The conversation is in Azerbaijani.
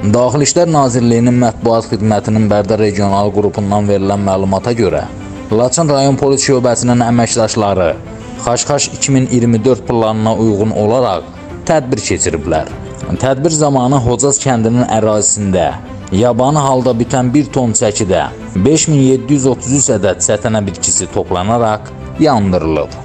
Daxili İşlər Nazirliyinin mətbuat xidmətinin Bərdə regional qrupundan verilən məlumata görə, Laçın rayon polis şöbəsinin əməkdaşları Xaş-Xaş 2024 planına uyğun olaraq tədbir keçiriblər. Tədbir zamanı Hocaz kəndinin ərazisində yabani halda bitən 1 ton çəkidə 5733 ədəd sətənə bitkisi toplanaraq yandırılıb.